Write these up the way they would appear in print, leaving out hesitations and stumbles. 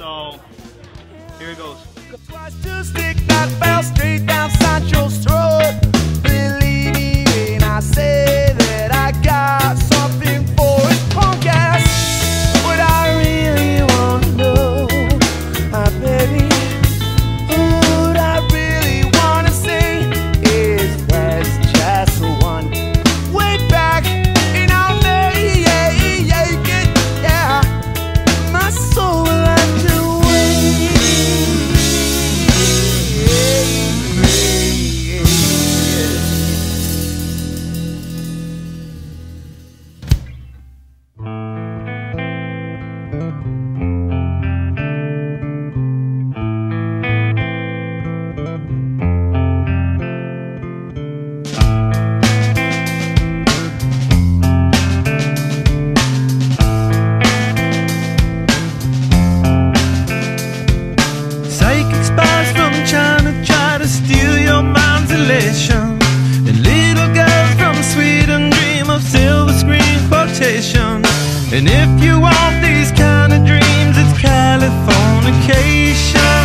So here it goes. To stick that fell straight down Sancho's throat. Believe me when I say that I got something for his punk ass. What I really wanna know, baby, what I really wanna say is there's just one way back in our day, yeah. My soul will have to wait. Psychic spies from China try to steal your mind's elation, and little girls from Sweden dream of silver screen quotation. And if you want these kind of dreams, it's Californication.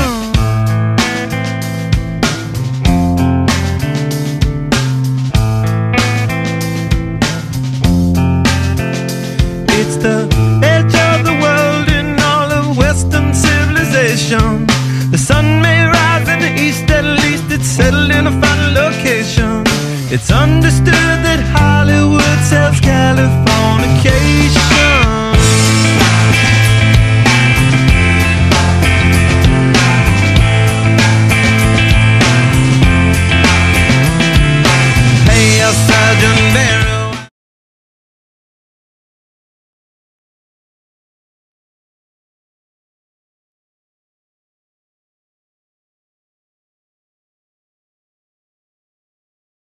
It's the edge of the world in all of Western civilization. The sun may rise in the east, at least it's settled in a final location. It's understood that high